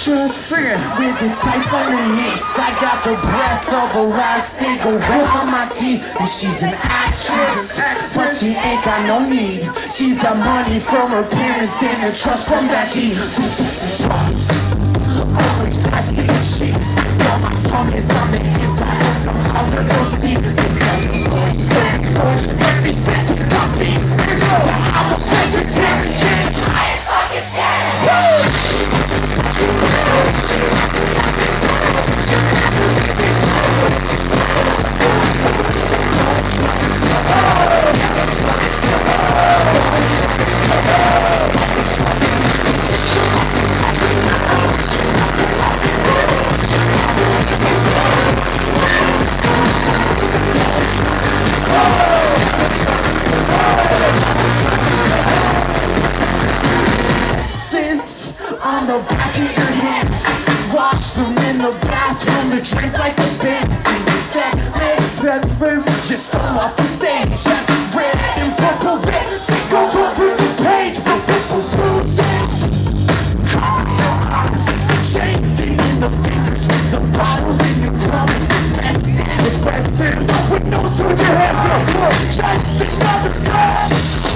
Just with the tights underneath, I got the breath of a last cigarette on my teeth. And she's an actress, but she ain't got no need. She's got money from her parents and a trust from Becky. Always pressed in cheeks, while my tongue is on the inside of some other those teeth. Every sense it's got beef. I'm a vegetarian. I ain't fucking scared. On the back of your hands, wash them in the bathroom to drink like a benzene. Settlers just fell off the stage, just red and purple lips. They go over the page for people through this. Cover your arms, changing in the fingers with the bottle in your glove. Best is with no so your hands are just another song.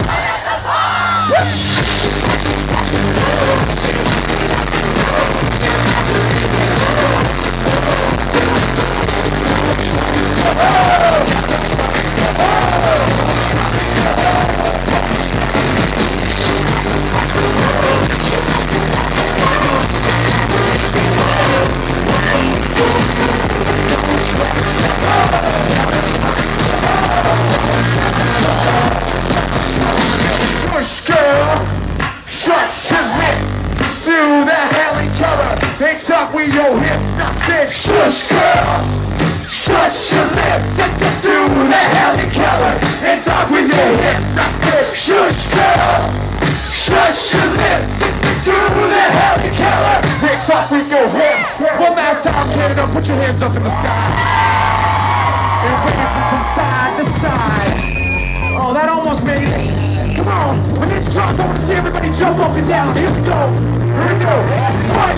They talk with your hips, I said shush girl, shut your lips and do the Helen Keller. And talk with your hips, I said shush girl, shut your lips and do the Helen Keller. They talk with your hips. One last time, Canada, put your hands up in the sky and wave from side to side. Oh, that almost made it. Come on, when this drops, I want to see everybody jump up and down. Here we go. Here we go. 1,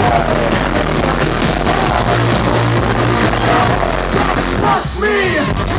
2, 3. Trust me!